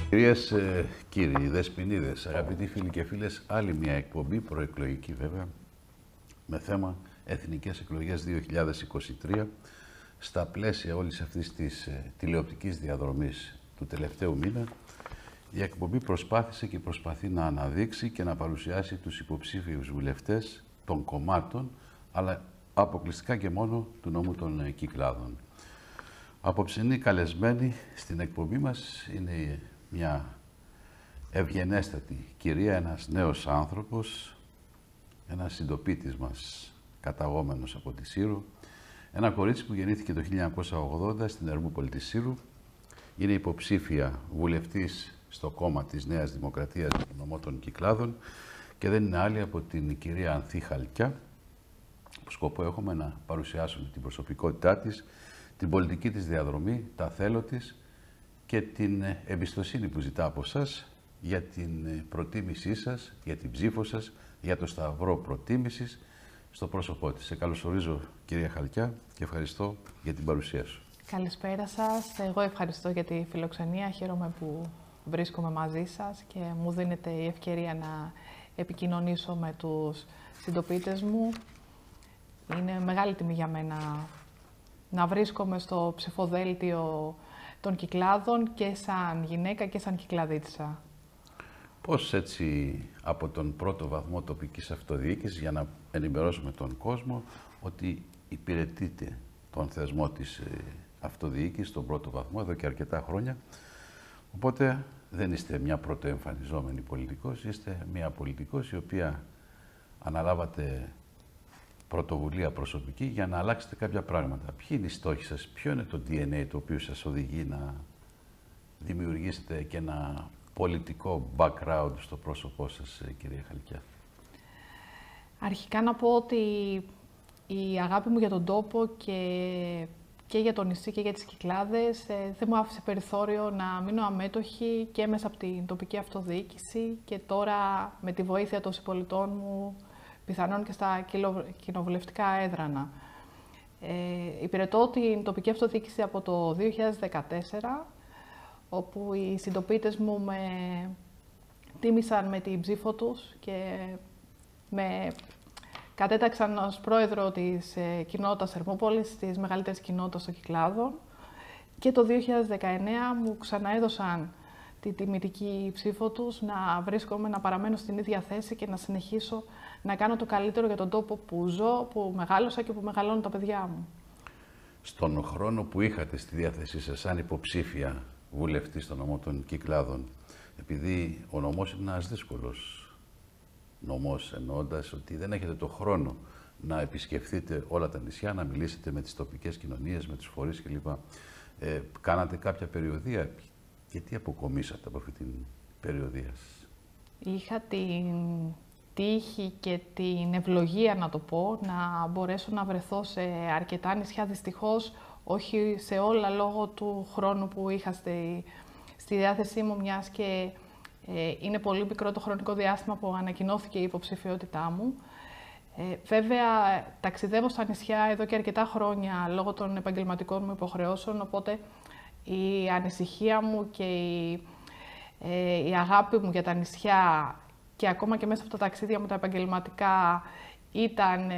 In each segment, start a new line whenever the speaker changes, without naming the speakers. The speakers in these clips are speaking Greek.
Κυρίες, κύριοι, δεσποινίδες, αγαπητοί φίλοι και φίλες, άλλη μια εκπομπή, προεκλογική βέβαια, με θέμα Εθνικές Εκλογές 2023, στα πλαίσια όλης αυτής της τηλεοπτικής διαδρομής του τελευταίου μήνα. Η εκπομπή προσπάθησε και προσπαθεί να αναδείξει και να παρουσιάσει τους υποψήφιους βουλευτές των κομμάτων, αλλά αποκλειστικά και μόνο του νόμου των Κυκλάδων. Απόψινή καλεσμένη στην εκπομπή μας είναι μια ευγενέστατη κυρία, ένας νέος άνθρωπος, ένας συντοπίτης μας καταγόμενος από τη Σύρο, ένα κορίτσι που γεννήθηκε το 1980 στην Ερμούπολη της Σύρου, είναι υποψήφια βουλευτής στο κόμμα της Νέας Δημοκρατίας του νομό των Κυκλάδων και δεν είναι άλλη από την κυρία Ανθή Χαλκιά, που σκοπό έχουμε να παρουσιάσουμε την προσωπικότητά της, την πολιτική της διαδρομή, τα θέλω της και την εμπιστοσύνη που ζητά από εσάς για την προτίμησή σας, για την ψήφο σας, για το σταυρό προτίμησης στο πρόσωπό της. Σε καλωσορίζω, κυρία Χαλκιά, και ευχαριστώ για την παρουσία σου.
Καλησπέρα σας. Εγώ ευχαριστώ για τη φιλοξενία. Χαίρομαι που βρίσκομαι μαζί σας και μου δίνεται η ευκαιρία να επικοινωνήσω με τους συντοπίτες μου. Είναι μεγάλη τιμή για μένα να βρίσκομαι στο ψηφοδέλτιο των Κυκλάδων και σαν γυναίκα και σαν Κυκλαδίτισσα.
Πώς έτσι από τον πρώτο βαθμό τοπικής αυτοδιοίκησης, για να ενημερώσουμε τον κόσμο ότι υπηρετείτε τον θεσμό της αυτοδιοίκησης στον πρώτο βαθμό εδώ και αρκετά χρόνια, οπότε δεν είστε μια πρωτοεμφανιζόμενη πολιτικός, είστε μια πολιτικός η οποία αναλάβατε πρωτοβουλία προσωπική για να αλλάξετε κάποια πράγματα. Ποιοι είναι οι στόχοι σας, ποιο είναι το DNA το οποίο σας οδηγεί να δημιουργήσετε και ένα πολιτικό background στο πρόσωπό σας, κυρία Χαλκιά?
Αρχικά να πω ότι η αγάπη μου για τον τόπο και για το νησί και για τις Κυκλάδες δεν μου άφησε περιθώριο να μείνω αμέτωχη και μέσα από την τοπική αυτοδιοίκηση και τώρα με τη βοήθεια των συμπολιτών μου πιθανόν και στα κοινοβουλευτικά έδρανα. Υπηρετώ την τοπική αυτοδιοίκηση από το 2014, όπου οι συντοπίτες μου με τίμησαν με την ψήφο τους και με κατέταξαν ως πρόεδρο της κοινότητας Ερμούπολης, της μεγαλύτερης κοινότητας των Κυκλάδων. Και το 2019 μου ξαναέδωσαν τη τιμητική ψήφο τους να βρίσκομαι, να παραμένω στην ίδια θέση και να συνεχίσω να κάνω το καλύτερο για τον τόπο που ζω, που μεγάλωσα και που μεγαλώνουν τα παιδιά μου.
Στον χρόνο που είχατε στη διάθεσή σας σαν υποψήφια βουλευτή στον νομό των Κυκλάδων, επειδή ο νομός είναι ένας δύσκολος νομός, εννοώντας ότι δεν έχετε το χρόνο να επισκεφθείτε όλα τα νησιά, να μιλήσετε με τις τοπικές κοινωνίες, με τους φορείς κλπ. Κάνατε κάποια περιοδεία? Γιατί αποκομίσατε από αυτή την περιοδεία σας?
Είχα την τύχη και την ευλογία, να το πω, να μπορέσω να βρεθώ σε αρκετά νησιά, δυστυχώς όχι σε όλα λόγω του χρόνου που είχα στη διάθεσή μου, μιας και είναι πολύ μικρό το χρονικό διάστημα που ανακοινώθηκε η υποψηφιότητά μου. Βέβαια, ταξιδεύω στα νησιά εδώ και αρκετά χρόνια λόγω των επαγγελματικών μου υποχρεώσεων, οπότε η ανησυχία μου και η αγάπη μου για τα νησιά και ακόμα και μέσα από τα ταξίδια μου τα επαγγελματικά ήταν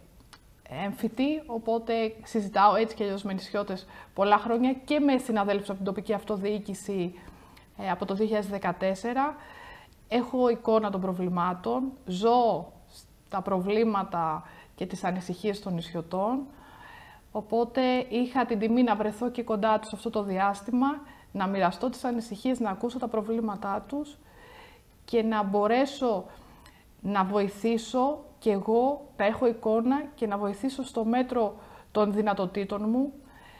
έμφυτη, οπότε συζητάω έτσι και αλλιώς με νησιώτες πολλά χρόνια και με συναδέλφους από την τοπική αυτοδιοίκηση από το 2014. Έχω εικόνα των προβλημάτων, ζω τα προβλήματα και τις ανησυχίες των νησιωτών, οπότε είχα την τιμή να βρεθώ και κοντά τους αυτό το διάστημα, να μοιραστώ τις ανησυχίες, να ακούσω τα προβλήματά τους και να μπορέσω να βοηθήσω και εγώ, να έχω εικόνα και να βοηθήσω στο μέτρο των δυνατοτήτων μου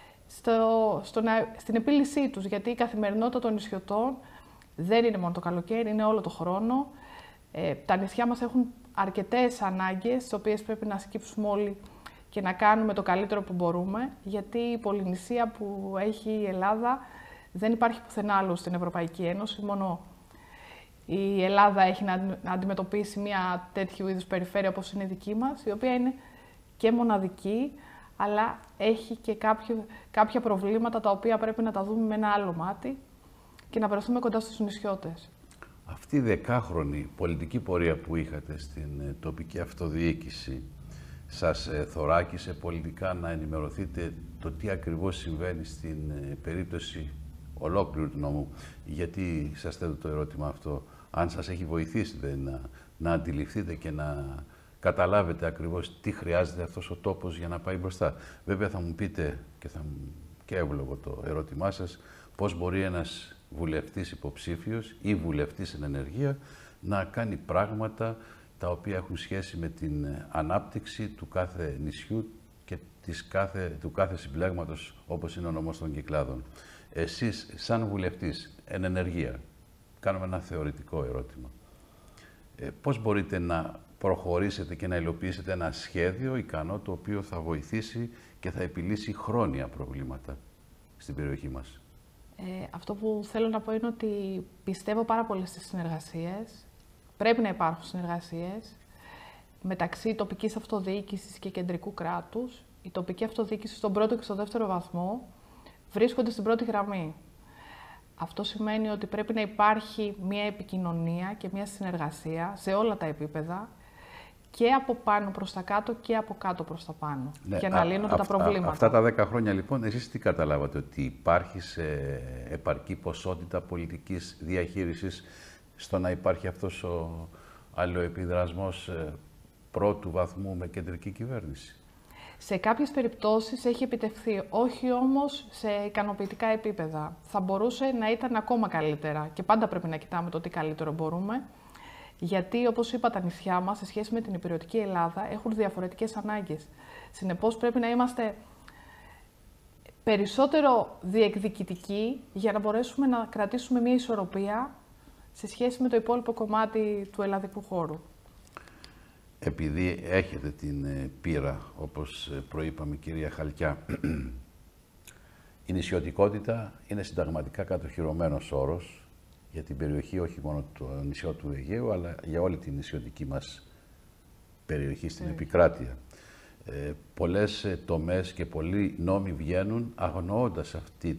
στην επίλυσή τους, γιατί η καθημερινότητα των νησιωτών δεν είναι μόνο το καλοκαίρι, είναι όλο το χρόνο. Τα νησιά μας έχουν αρκετές ανάγκες, τις οποίες πρέπει να σκύψουμε όλοι και να κάνουμε το καλύτερο που μπορούμε, γιατί η πολυνησία που έχει η Ελλάδα δεν υπάρχει πουθενά άλλο στην Ευρωπαϊκή Ένωση, μόνο η Ελλάδα έχει να αντιμετωπίσει μια τέτοιου είδους περιφέρεια όπως είναι η δική μας, η οποία είναι και μοναδική, αλλά έχει και κάποια προβλήματα τα οποία πρέπει να τα δούμε με ένα άλλο μάτι. και να βρεθούμε κοντά στους νησιώτες.
Αυτή η δεκάχρονη πολιτική πορεία που είχατε στην τοπική αυτοδιοίκηση σας θωράκισε πολιτικά να ενημερωθείτε το τι ακριβώς συμβαίνει στην περίπτωση ολόκληρου του νομού? Γιατί σας θέτω το ερώτημα αυτό, αν σας έχει βοηθήσει να αντιληφθείτε και να καταλάβετε ακριβώς τι χρειάζεται αυτός ο τόπος για να πάει μπροστά. Βέβαια θα μου πείτε, και εύλογο το ερώτημά σας, πώς μπορεί ένας βουλευτής υποψήφιος ή βουλευτής εν ενεργεία να κάνει πράγματα τα οποία έχουν σχέση με την ανάπτυξη του κάθε νησιού και του κάθε συμπλέγματος, όπως είναι ο νομός των Κυκλάδων. Εσείς, σαν βουλευτής εν ενεργεία, κάνουμε ένα θεωρητικό ερώτημα. Πώς μπορείτε να προχωρήσετε και να υλοποιήσετε ένα σχέδιο ικανό, το οποίο θα βοηθήσει και θα επιλύσει χρόνια προβλήματα στην περιοχή μας?
Αυτό που θέλω να πω είναι ότι πιστεύω πάρα πολύ στις συνεργασίες. Πρέπει να υπάρχουν συνεργασίες μεταξύ τοπικής αυτοδιοίκησης και κεντρικού κράτους. Η τοπική αυτοδιοίκηση στον πρώτο και στο δεύτερο βαθμό βρίσκονται στην πρώτη γραμμή. Αυτό σημαίνει ότι πρέπει να υπάρχει μια επικοινωνία και μια συνεργασία σε όλα τα επίπεδα, και από πάνω προς τα κάτω και από κάτω προς τα πάνω, ναι, για να λύνονται τα προβλήματα.
Αυτά τα 10 χρόνια, λοιπόν, εσείς τι καταλάβατε? Ότι υπάρχει σε επαρκή ποσότητα πολιτικής διαχείρισης στο να υπάρχει αυτός ο αλλοεπιδρασμός πρώτου βαθμού με κεντρική κυβέρνηση?
Σε κάποιες περιπτώσεις έχει επιτευχθεί, όχι όμως σε ικανοποιητικά επίπεδα. Θα μπορούσε να ήταν ακόμα καλύτερα και πάντα πρέπει να κοιτάμε το τι καλύτερο μπορούμε. Γιατί, όπως είπα, τα νησιά μας, σε σχέση με την υπηρετική Ελλάδα, έχουν διαφορετικές ανάγκες. Συνεπώς, πρέπει να είμαστε περισσότερο διεκδικητικοί για να μπορέσουμε να κρατήσουμε μια ισορροπία σε σχέση με το υπόλοιπο κομμάτι του ελλαδικού χώρου.
Επειδή έχετε την πείρα, όπως προείπαμε, κυρία Χαλκιά, η νησιωτικότητα είναι συνταγματικά κατοχυρωμένος όρος για την περιοχή, όχι μόνο το νησιό του Αιγαίου, αλλά για όλη την νησιωτική μας περιοχή στην επικράτεια. Πολλές τομές και πολλοί νόμοι βγαίνουν αγνοώντας αυτή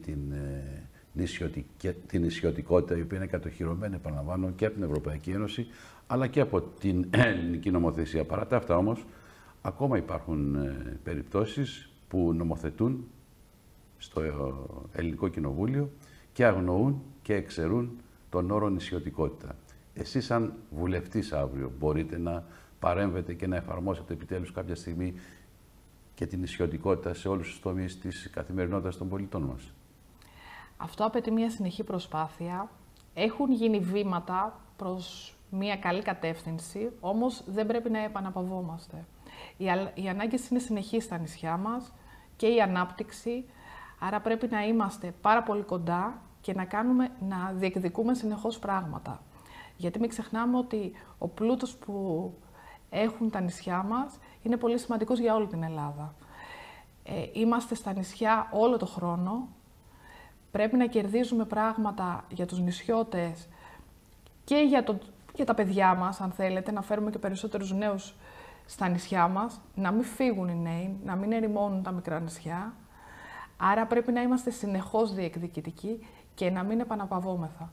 την νησιωτικότητα, η οποία είναι κατοχυρωμένη, επαναλαμβάνω, και από την Ευρωπαϊκή Ένωση, αλλά και από την ελληνική νομοθεσία. Παρά τα αυτά όμως, ακόμα υπάρχουν περιπτώσεις που νομοθετούν στο Ελληνικό Κοινοβούλιο και αγνοούν και εξαιρούν τον όρο νησιωτικότητα. Εσείς, σαν βουλευτής αύριο, μπορείτε να παρέμβετε και να εφαρμόσετε επιτέλους κάποια στιγμή και την νησιωτικότητα σε όλους τους τομείς της καθημερινότητας των πολιτών μας?
Αυτό απαιτεί μια συνεχή προσπάθεια. Έχουν γίνει βήματα προς μια καλή κατεύθυνση, όμως δεν πρέπει να επαναπαυόμαστε. Οι ανάγκες είναι συνεχείς στα νησιά μας και η ανάπτυξη, άρα πρέπει να είμαστε πάρα πολύ κοντά και να διεκδικούμε συνεχώς πράγματα. Γιατί μην ξεχνάμε ότι ο πλούτος που έχουν τα νησιά μας είναι πολύ σημαντικός για όλη την Ελλάδα. Είμαστε στα νησιά όλο το χρόνο. Πρέπει να κερδίζουμε πράγματα για τους νησιώτες και για τα παιδιά μας, αν θέλετε, να φέρουμε και περισσότερους νέους στα νησιά μας, να μην φύγουν οι νέοι, να μην ερημώνουν τα μικρά νησιά. Άρα πρέπει να είμαστε συνεχώς διεκδικητικοί και να μην επαναπαυόμεθα.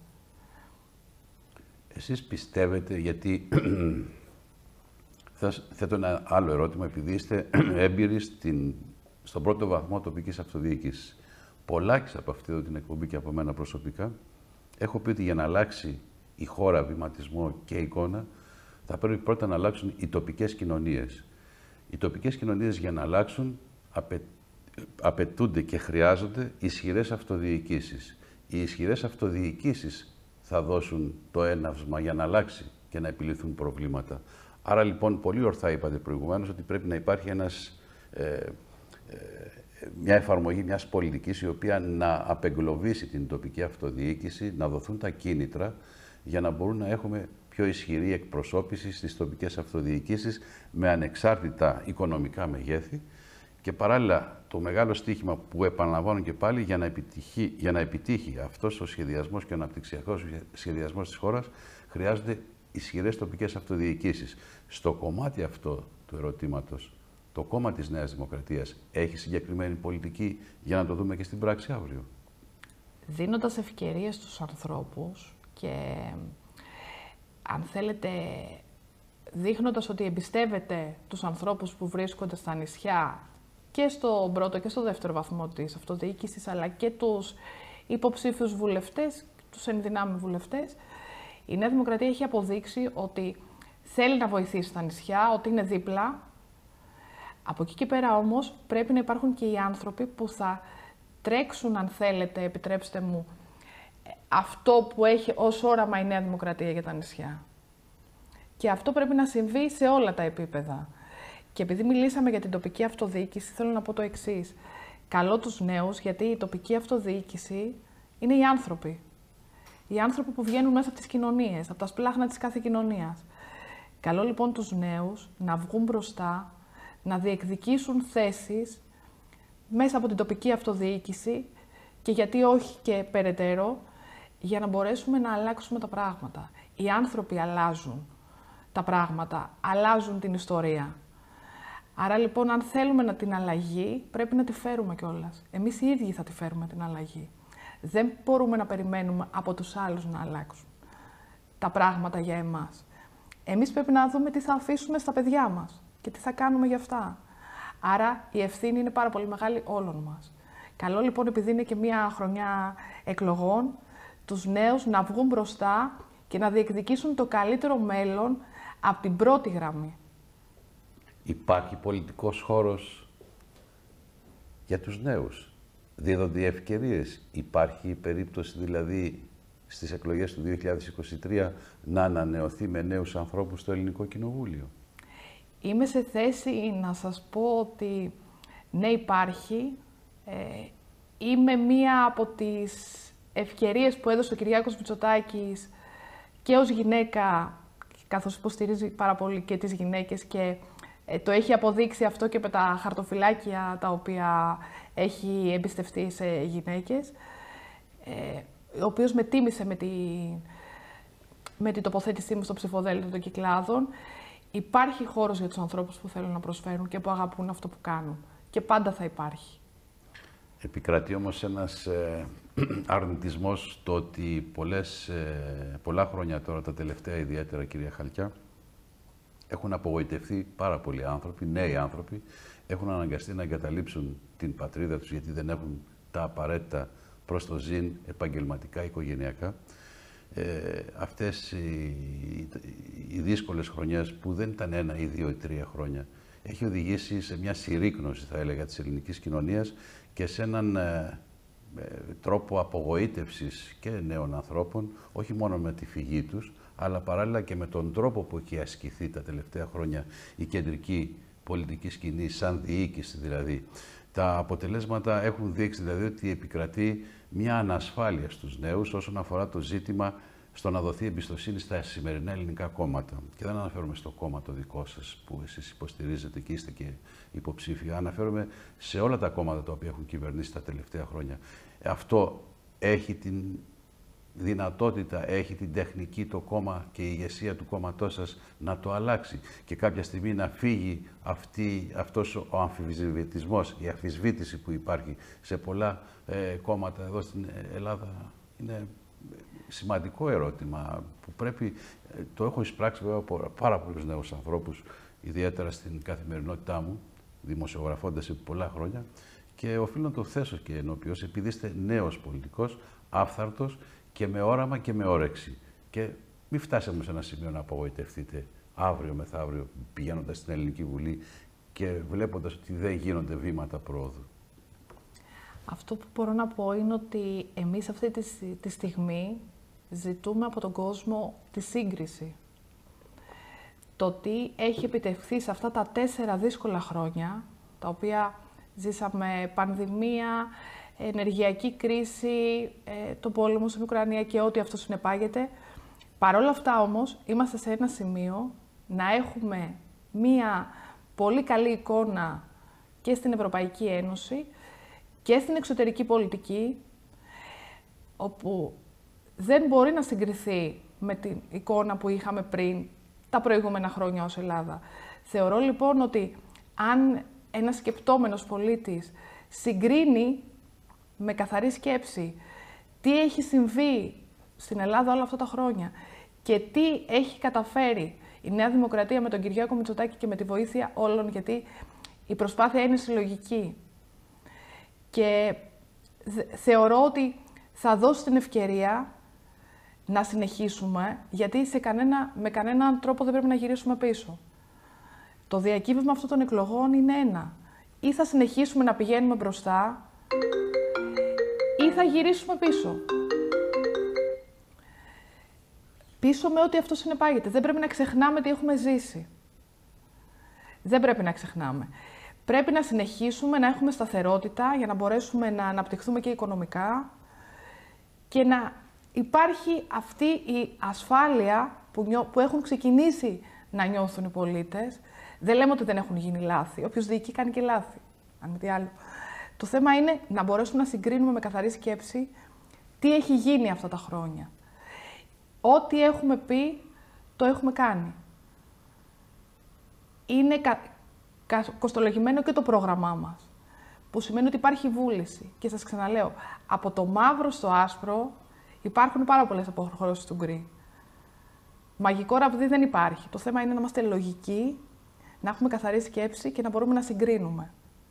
Εσείς πιστεύετε, γιατί θα θέτω ένα άλλο ερώτημα, επειδή είστε έμπειροι στον πρώτο βαθμό τοπικής αυτοδιοίκησης. Πολλάκις από αυτή εδώ την εκπομπή και από μένα προσωπικά, έχω πει ότι για να αλλάξει η χώρα βηματισμό και εικόνα, θα πρέπει πρώτα να αλλάξουν οι τοπικές κοινωνίες. Οι τοπικές κοινωνίες, για να αλλάξουν, απαιτούνται και χρειάζονται ισχυρές αυτοδιοικήσεις. Οι ισχυρές αυτοδιοικήσεις θα δώσουν το έναυσμα για να αλλάξει και να επιληθούν προβλήματα. Άρα, λοιπόν, πολύ ορθά είπατε προηγουμένως ότι πρέπει να υπάρχει μια εφαρμογή μιας πολιτικής η οποία να απεγκλωβίσει την τοπική αυτοδιοίκηση, να δοθούν τα κίνητρα για να μπορούν να έχουμε πιο ισχυρή εκπροσώπηση στις τοπικές αυτοδιοικήσεις με ανεξάρτητα οικονομικά μεγέθη και παράλληλα το μεγάλο στίχημα που επαναλαμβάνω και πάλι για να επιτύχει αυτός ο σχεδιασμός και ο αναπτυξιακός σχεδιασμός της χώρας χρειάζονται ισχυρές τοπικές αυτοδιοικήσεις. Στο κομμάτι αυτό του ερωτήματος, το κόμμα της Νέας Δημοκρατίας έχει συγκεκριμένη πολιτική για να το δούμε και στην πράξη αύριο?
δίνοντας ευκαιρίες στους ανθρώπους και, αν θέλετε, δείχνοντας ότι εμπιστεύεται τους ανθρώπους που βρίσκονται στα νησιά και στο πρώτο και στο δεύτερο βαθμό της αυτοδιοίκησης, αλλά και τους υποψήφιους βουλευτές, τους ενδυνάμει βουλευτές, η Νέα Δημοκρατία έχει αποδείξει ότι θέλει να βοηθήσει τα νησιά, ότι είναι δίπλα. Από εκεί και πέρα όμως πρέπει να υπάρχουν και οι άνθρωποι που θα τρέξουν, αν θέλετε, επιτρέψτε μου, αυτό που έχει ως όραμα η Νέα Δημοκρατία για τα νησιά. Και αυτό πρέπει να συμβεί σε όλα τα επίπεδα. Και επειδή μιλήσαμε για την τοπική αυτοδιοίκηση, θέλω να πω το εξής. Καλώ τους νέους, γιατί η τοπική αυτοδιοίκηση είναι οι άνθρωποι. Οι άνθρωποι που βγαίνουν μέσα από τις κοινωνίες, από τα σπλάχνα της κάθε κοινωνίας. Καλώ λοιπόν τους νέους να βγουν μπροστά, να διεκδικήσουν θέσεις μέσα από την τοπική αυτοδιοίκηση και γιατί όχι και περαιτέρω, για να μπορέσουμε να αλλάξουμε τα πράγματα. Οι άνθρωποι αλλάζουν τα πράγματα, αλλάζουν την ιστορία. Άρα λοιπόν, αν θέλουμε να την αλλαγή, πρέπει να τη φέρουμε κιόλας. Εμείς οι ίδιοι θα τη φέρουμε την αλλαγή. Δεν μπορούμε να περιμένουμε από τους άλλους να αλλάξουν τα πράγματα για εμάς. Εμείς πρέπει να δούμε τι θα αφήσουμε στα παιδιά μας και τι θα κάνουμε γι' αυτά. Άρα η ευθύνη είναι πάρα πολύ μεγάλη όλων μας. Καλό λοιπόν, επειδή είναι και μια χρονιά εκλογών, τους νέους να βγουν μπροστά και να διεκδικήσουν το καλύτερο μέλλον από την πρώτη γραμμή.
Υπάρχει πολιτικός χώρος για τους νέους. Δίδονται οι ευκαιρίες. Υπάρχει περίπτωση δηλαδή στις εκλογές του 2023 να ανανεωθεί με νέους ανθρώπους στο Ελληνικό Κοινοβούλιο.
Είμαι σε θέση να σας πω ότι ναι, υπάρχει. Είμαι μία από τις ευκαιρίες που έδωσε ο Κυριάκος Μητσοτάκης και ως γυναίκα, καθώς υποστηρίζει πάρα πολύ και τις γυναίκες και το έχει αποδείξει αυτό και με τα χαρτοφυλάκια τα οποία έχει εμπιστευτεί σε γυναίκες, ο οποίος με τίμησε με την τοποθέτησή μου στο ψηφοδέλτιο των Κυκλάδων. Υπάρχει χώρος για τους ανθρώπους που θέλουν να προσφέρουν και που αγαπούν αυτό που κάνουν. Και πάντα θα υπάρχει.
Επικρατεί όμως ένας αρνητισμός το ότι πολλά χρόνια τώρα, τα τελευταία ιδιαίτερα, κυρία Χαλκιά, έχουν απογοητευτεί πάρα πολλοί άνθρωποι, νέοι άνθρωποι, έχουν αναγκαστεί να εγκαταλείψουν την πατρίδα τους γιατί δεν έχουν τα απαραίτητα προς το ζήν επαγγελματικά, οικογενειακά. Αυτές οι δύσκολες χρονιές που δεν ήταν 1 ή 2 ή 3 χρόνια έχει οδηγήσει σε μια συρρίκνωση, θα έλεγα, της ελληνικής κοινωνίας και σε έναν τρόπο απογοήτευσης και νέων ανθρώπων, όχι μόνο με τη φυγή τους, αλλά παράλληλα και με τον τρόπο που έχει ασκηθεί τα τελευταία χρόνια η κεντρική πολιτική σκηνή, σαν διοίκηση δηλαδή. Τα αποτελέσματα έχουν δείξει δηλαδή ότι επικρατεί μια ανασφάλεια στους νέους όσον αφορά το ζήτημα στο να δοθεί εμπιστοσύνη στα σημερινά ελληνικά κόμματα. Και δεν αναφέρομαι στο κόμμα το δικό σας που εσείς υποστηρίζετε και είστε και υποψήφοι. Αναφέρομαι σε όλα τα κόμματα τα οποία έχουν κυβερνήσει τα τελευταία χρόνια. Αυτό έχει την δυνατότητα, έχει την τεχνική το κόμμα και η ηγεσία του κόμματός σας να το αλλάξει και κάποια στιγμή να φύγει αυτός ο αμφισβητισμός, η αμφισβήτηση που υπάρχει σε πολλά κόμματα εδώ στην Ελλάδα. Είναι σημαντικό ερώτημα που πρέπει, το έχω εισπράξει βέβαια από πάρα πολλούς νέους ανθρώπους, ιδιαίτερα στην καθημερινότητά μου, δημοσιογραφώντας επί πολλά χρόνια, και οφείλω να το θέσω και ενώπιος, επειδή είστε νέος πολιτικός, άφθαρτος και με όραμα και με όρεξη. Και μην φτάσαμε σε ένα σημείο να απογοητευτείτε αύριο μεθαύριο πηγαίνοντας στην Ελληνική Βουλή και βλέποντας ότι δεν γίνονται βήματα πρόοδου.
Αυτό που μπορώ να πω είναι ότι εμείς αυτή τη στιγμή ζητούμε από τον κόσμο τη σύγκριση. Το τι έχει επιτευχθεί σε αυτά τα 4 δύσκολα χρόνια, τα οποία ζήσαμε πανδημία, ενεργειακή κρίση, τον πόλεμο στην Ουκρανία και ό,τι αυτό συνεπάγεται. Παρ' όλα αυτά όμως, είμαστε σε ένα σημείο να έχουμε μία πολύ καλή εικόνα και στην Ευρωπαϊκή Ένωση και στην εξωτερική πολιτική, όπου δεν μπορεί να συγκριθεί με την εικόνα που είχαμε πριν τα προηγούμενα χρόνια ως Ελλάδα. Θεωρώ λοιπόν ότι αν ένας σκεπτόμενος πολίτης συγκρίνει με καθαρή σκέψη τι έχει συμβεί στην Ελλάδα όλα αυτά τα χρόνια και τι έχει καταφέρει η Νέα Δημοκρατία με τον Κυριάκο Μητσοτάκη και με τη βοήθεια όλων, γιατί η προσπάθεια είναι συλλογική. Και θεωρώ ότι θα δώσει την ευκαιρία να συνεχίσουμε, γιατί με κανέναν τρόπο δεν πρέπει να γυρίσουμε πίσω. Το διακύβευμα αυτών των εκλογών είναι ένα. Ή θα συνεχίσουμε να πηγαίνουμε μπροστά, ή θα γυρίσουμε πίσω. Πίσω με ό,τι αυτό συνεπάγεται. Δεν πρέπει να ξεχνάμε τι έχουμε ζήσει. Δεν πρέπει να ξεχνάμε. Πρέπει να συνεχίσουμε να έχουμε σταθερότητα για να μπορέσουμε να αναπτυχθούμε και οικονομικά και να υπάρχει αυτή η ασφάλεια που έχουν ξεκινήσει να νιώθουν οι πολίτες. Δεν λέμε ότι δεν έχουν γίνει λάθη. Όποιος διοικεί κάνει και λάθη. Αν μη τι άλλο. Το θέμα είναι να μπορέσουμε να συγκρίνουμε με καθαρή σκέψη τι έχει γίνει αυτά τα χρόνια. Ό,τι έχουμε πει, το έχουμε κάνει. Είναι κοστολογημένο και το πρόγραμμά μας, που σημαίνει ότι υπάρχει βούληση. Και σας ξαναλέω, από το μαύρο στο άσπρο υπάρχουν πάρα πολλές αποχρώσεις του γκρι. Μαγικό ραβδί δεν υπάρχει. Το θέμα είναι να είμαστε λογικοί, να έχουμε καθαρή σκέψη και να μπορούμε να συγκρίνουμε.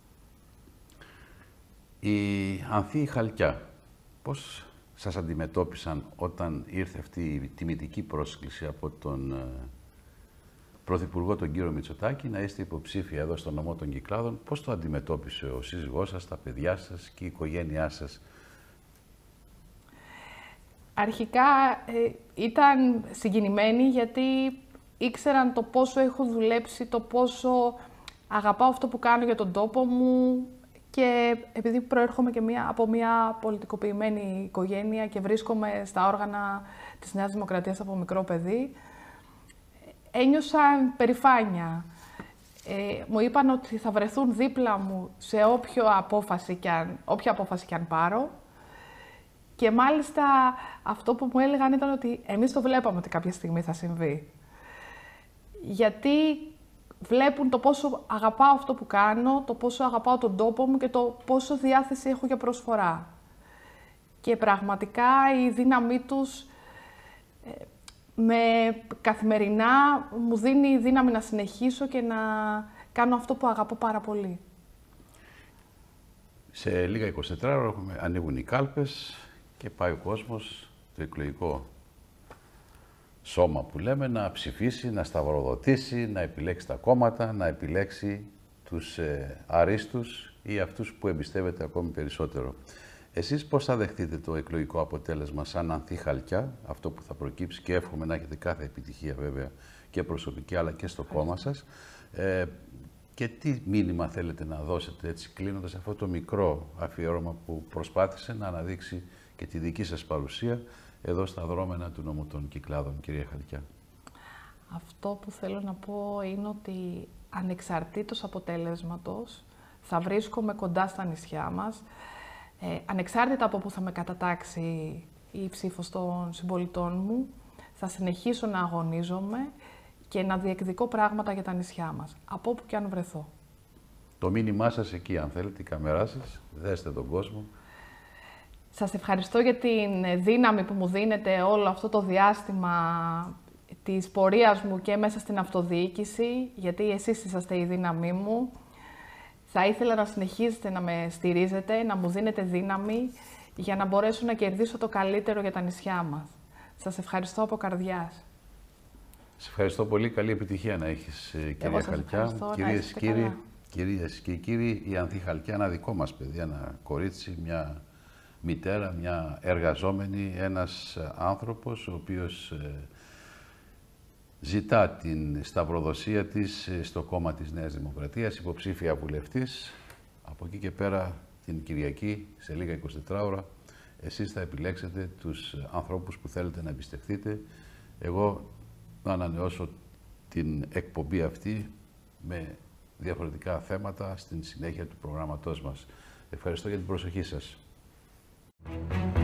Η Ανθή Χαλκιά, πώς σας αντιμετώπισαν όταν ήρθε αυτή η τιμητική πρόσκληση από τον Πρωθυπουργό, τον κύριο Μητσοτάκη, να είστε υποψήφια εδώ στο νομό των Κυκλάδων? Πώς το αντιμετώπισε ο σύζυγός σας, τα παιδιά σας και η οικογένειά σας?
Αρχικά ήταν συγκινημένοι, γιατί ήξεραν το πόσο έχω δουλέψει, το πόσο αγαπάω αυτό που κάνω για τον τόπο μου, και επειδή προέρχομαι και από μια πολιτικοποιημένη οικογένεια και βρίσκομαι στα όργανα της Νέας Δημοκρατίας από μικρό παιδί, ένιωσαν περηφάνεια. Μου είπαν ότι θα βρεθούν δίπλα μου σε όποια απόφαση και αν πάρω. Και μάλιστα αυτό που μου έλεγαν ήταν ότι εμείς το βλέπαμε ότι κάποια στιγμή θα συμβεί. Γιατί βλέπουν το πόσο αγαπάω αυτό που κάνω, το πόσο αγαπάω τον τόπο μου και το πόσο διάθεση έχω για προσφορά. Και πραγματικά η δύναμή τους καθημερινά μου δίνει δύναμη να συνεχίσω και να κάνω αυτό που αγαπώ πάρα πολύ.
Σε λίγα 24 ώρα ανοίγουν οι κάλπες και πάει ο κόσμος, το εκλογικό σώμα που λέμε, να ψηφίσει, να σταυροδοτήσει, να επιλέξει τα κόμματα, να επιλέξει τους αρίστους ή αυτούς που εμπιστεύεται ακόμη περισσότερο. Εσείς πώς θα δεχτείτε το εκλογικό αποτέλεσμα σαν Ανθή Χαλκιά, αυτό που θα προκύψει, και εύχομαι να έχετε κάθε επιτυχία βέβαια και προσωπική αλλά και στο κόμμα σας, και τι μήνυμα θέλετε να δώσετε έτσι κλείνοντας αυτό το μικρό αφιέρωμα που προσπάθησε να αναδείξει και τη δική σας παρουσία εδώ στα δρόμενα του νομού των Κυκλάδων, κυρία Χαλκιά?
Αυτό που θέλω να πω είναι ότι ανεξαρτήτως αποτέλεσματος θα βρίσκομαι κοντά στα νησιά μας, ανεξάρτητα από που θα με κατατάξει η ψήφος των συμπολιτών μου, θα συνεχίσω να αγωνίζομαι και να διεκδικώ πράγματα για τα νησιά μας, από όπου και αν βρεθώ.
Το μήνυμά σας εκεί, αν θέλετε, η κάμερά σας, δέστε τον κόσμο.
Σας ευχαριστώ για την δύναμη που μου δίνετε όλο αυτό το διάστημα της πορείας μου και μέσα στην αυτοδιοίκηση, γιατί εσείς είσαστε η δύναμή μου. Θα ήθελα να συνεχίσετε να με στηρίζετε, να μου δίνετε δύναμη για να μπορέσω να κερδίσω το καλύτερο για τα νησιά μας. Σας ευχαριστώ από καρδιάς.
Σας ευχαριστώ πολύ. Καλή επιτυχία να έχεις, κυρία Χαλκιά. Κυρίες και κύριοι, η Ανθή Χαλκιά, ένα δικό μας παιδί, ένα κορίτσι, μια μητέρα, μια εργαζόμενη, ένας άνθρωπος ο οποίος ζητά την σταυροδοσία της στο κόμμα της Νέας Δημοκρατίας, υποψήφια βουλευτής. Από εκεί και πέρα την Κυριακή, σε λίγα 24 ώρα, εσείς θα επιλέξετε τους ανθρώπους που θέλετε να εμπιστευτείτε. Εγώ να ανανεώσω την εκπομπή αυτή με διαφορετικά θέματα στην συνέχεια του προγράμματός μας. Ευχαριστώ για την προσοχή σας.